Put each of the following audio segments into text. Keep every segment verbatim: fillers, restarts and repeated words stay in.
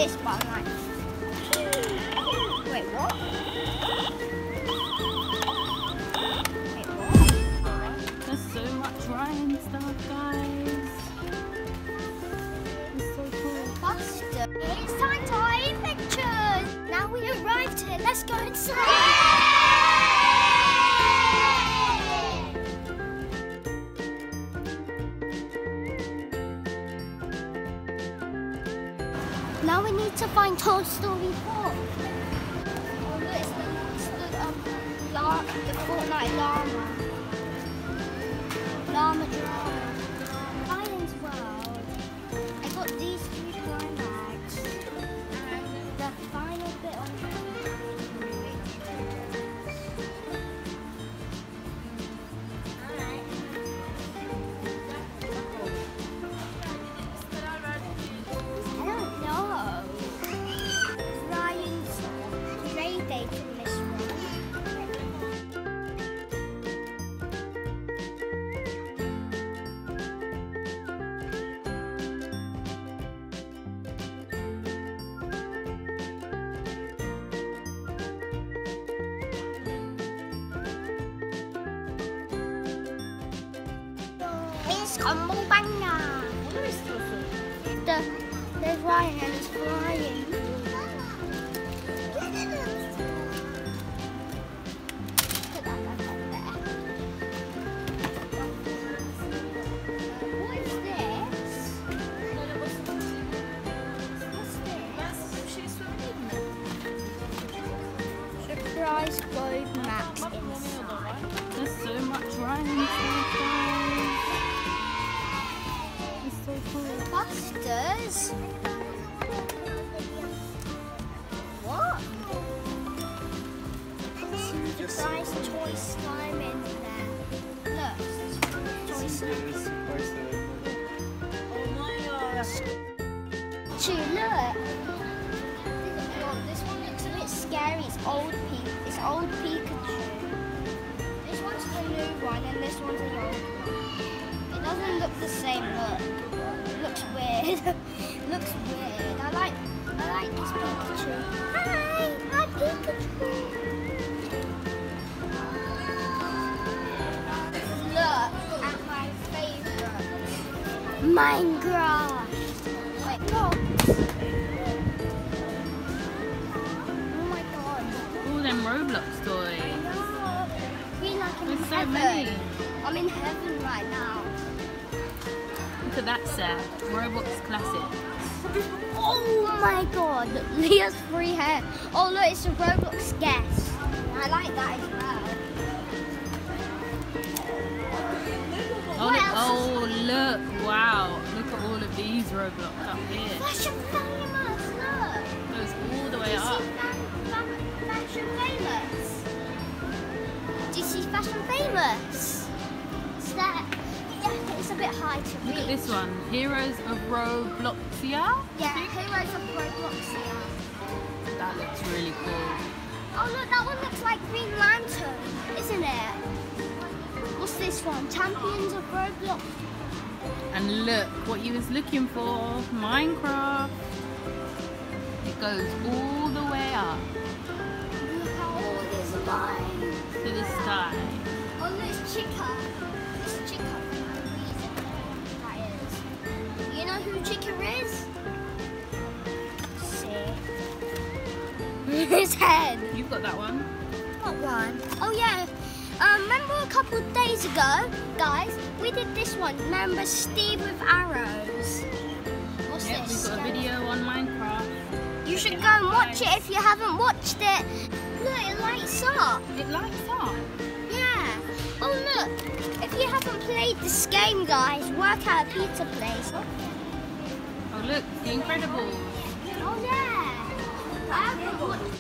this, but I'm like, wait, what? Wait, what? There's so much Ryan stuff, guys. It's so cool. Buster, it's time to hide pictures. Now we arrived here. Let's go inside. Now we need to find Toy Story four. Oh, look, it's the, it's the, um, la the Fortnite llama. Llama drama. Ryan's World. I got these three crime bags. And the final bit on Combo banger. The, there's Ryan and he's flying. Put that back up there. What is this? What's this? Surprise Globe Max inside. There's so much Ryan stuff, guys. So cool. Busters? What? Surprise toy slime in there. Look, toy slime. Oh my gosh. Gee, look. Oh, this one looks a bit scary. It's old Pikachu. It's old Pikachu. This one's the new one, and this one's the old one. It doesn't look the same. Look. Looks weird. Looks weird. I like I like this Pikachu. Hi, hi Pikachu. Look at my favourite. Minecraft. Wait, no. Oh my god. All them Roblox toys. No. Feel like I'm in There's so heaven. many. I'm in heaven right now. Look at that set. Roblox Classics. Oh my god, Leah's free hair. Oh look, it's a Roblox guest. I like that as well. Oh What look, else oh, look. Wow. Look at all of these Roblox up here. Fashion Famous, look. Goes all the way Do you up. see fa fa Fashion Famous? Do you see Fashion Famous? It's that. Yeah, it's a bit high to reach. Look at this one. Heroes of Robloxia. Yeah, Heroes of Robloxia. That looks really cool. Oh look, that one looks like Green Lantern, isn't it? What's this one? Champions of Roblox. And look what you was looking for. Minecraft. It goes all the way up Look how all this line. to the sky. Oh look, it's Chica. It's Chica for no reason. That is. You know who Chica is? See. His head. You've got that one. What one? Oh yeah. Um, remember a couple of days ago, guys, we did this one. Remember Steve with arrows? What's Yep, this? we've got a video on Minecraft. You should go and watch it if you haven't watched it. Look, it lights up. It lights up. Yeah. Oh look, if you haven't played this game, guys, work at a pizza place. Oh look, The Incredibles. Oh yeah. I haven't watched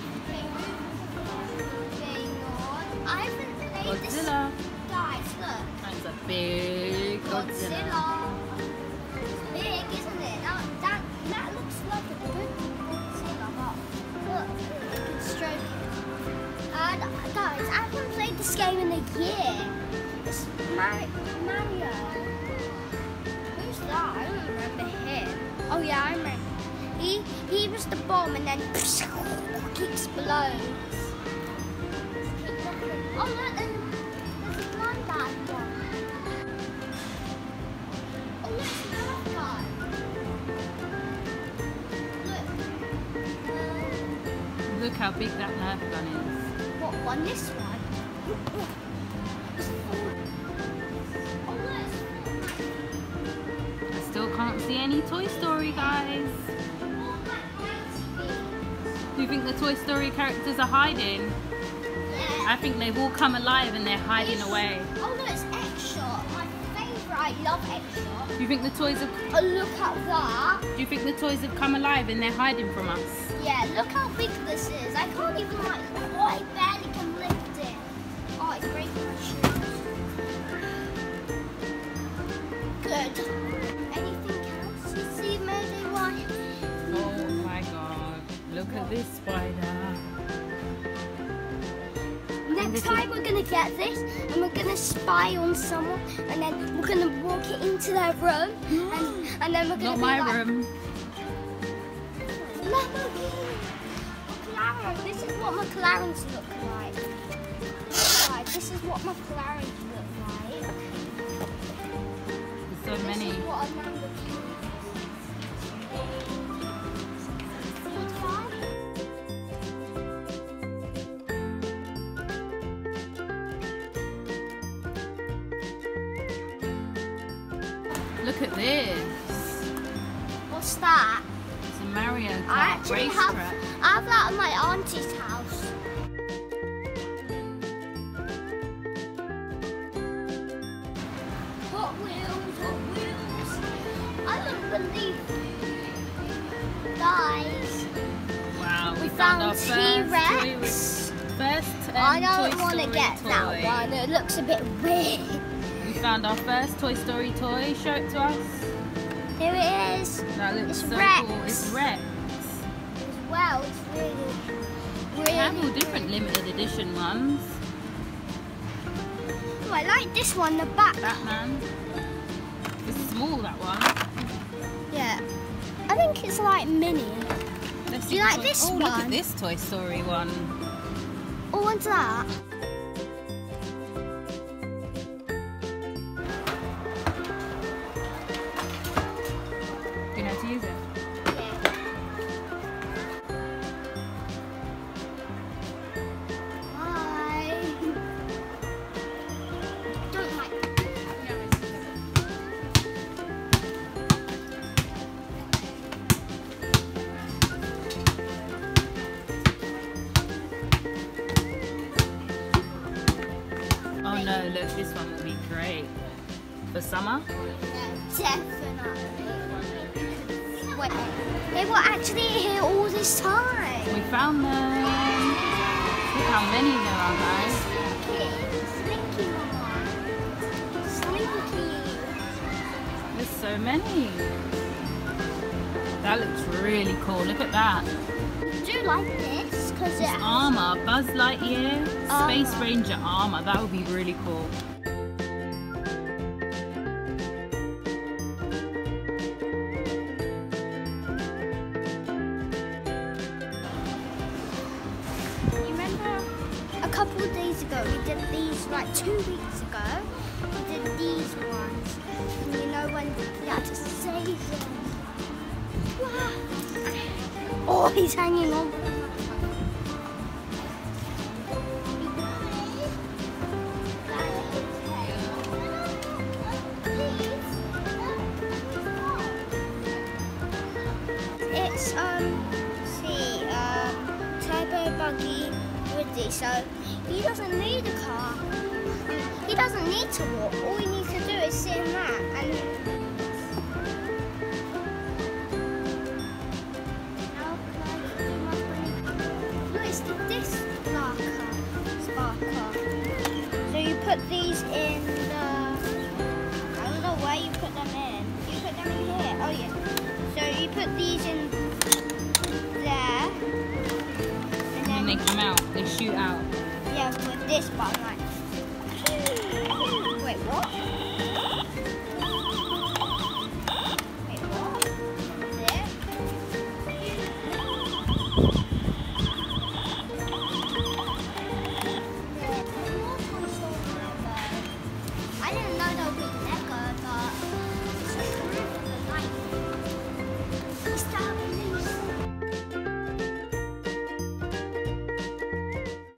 I haven't played this. Godzilla. Guys, look. That's a big Godzilla. Godzilla. It's big, isn't it? That, that, that looks like a good Godzilla. Look, you can stroke it. Uh, guys, I haven't played this game in a year. It's Mar Mario. Who's that? I don't remember him. Oh yeah, I remember. He he was the bomb, and then he explodes. Keep looking. Oh look, there's, there's one bad one. Oh look, it's another guy. Look. Look how big that Nerf gun is. What one? This one? Oh, I still can't see any Toy Story, guys. Do you think the Toy Story characters are hiding? Yeah. I think they've all come alive and they're hiding It's- away. Oh no, it's X-Shot. My favourite. I love X-Shot. Do you think the toys have Oh look at that. Do you think the toys have come alive and they're hiding from us? Yeah, look how big this is. I can't even like. Oh, I barely can lift it. Oh, it's breaking my shoes. Good. Anything else you see, Mayday One? Oh my god. Look at this spider. Next time we're gonna get this and we're gonna spy on someone and then we're gonna walk it into their room and, and then we're gonna Not be my like, room. Lamborghini. McLaren. This is what McLarens look like. Right, this is what McLarens look like. There's so This many. is what a Lamborghini Look at this. What's that? It's a Mario I Kart actually have, racetrack. I have that at my auntie's house. Hot Wheels, Hot Wheels. I don't believe it. Guys, Wow, we, we found, found our first T-Rex. toy with- First um, I don't Toy want to Story get toy. that one. It looks a bit weird. We found our first Toy Story toy. Show it to us. Here it is. That looks It's so Rex. cool. It's Rex. As well, it's really, We have all really. different limited edition ones. Oh, I like this one. The back. Batman. It's small, that one. Yeah. I think it's like mini. Let's Do see you which like this Oh, look one? at this Toy Story one. Oh, what's that? Do you know how to use it? Hi. Don't like. Oh no, look, this one will be great. For summer? Definitely. Wait, they were actually here all this time. We found them. Look how many there are, guys. Slinky, Mama. Slinky. There's so many. That looks really cool. Look at that. Do you like this? Because it It's has armor. Buzz Lightyear. Space Armor. Ranger armor. That would be really cool. You remember a couple of days ago we did these, like two weeks ago, we did these ones. And you know when we had to save them. Wow. Oh, he's hanging on. It's um see um turbo buggy Woody, so he doesn't need a car. He doesn't need to walk. All he needs to do is sit in that and How can I do my funny- No, it's the disc sparker. Sparker. So you put these in the I don't know where you put them in. You put them in here. Oh yeah. So you put these in there, and And they then come out. They shoot out. yeah, with this button, like. Wait, what?